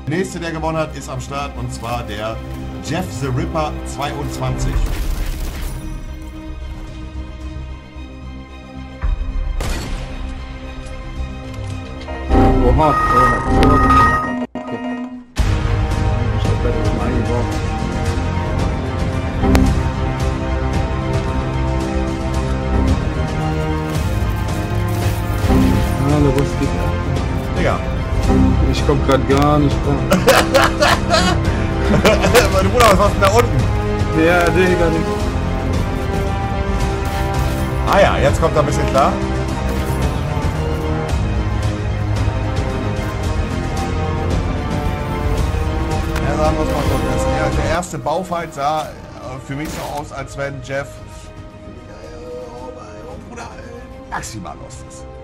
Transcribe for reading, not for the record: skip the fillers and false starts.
Der nächste, der gewonnen hat, ist am Start und zwar der Jeff the Ripper 22. Oha, ich hab da das mal eingebaut. Hallo, was geht ab? Digga. Ich komm grad gar nicht klar. Meine Bruder, was machst du denn da unten? Ja, Digga, nicht. Ah ja, jetzt kommt er ein bisschen klar. Ja, sagen wir es mal so. Der erste Baufight sah für mich so aus, als wenn Jeff maximal lost ist.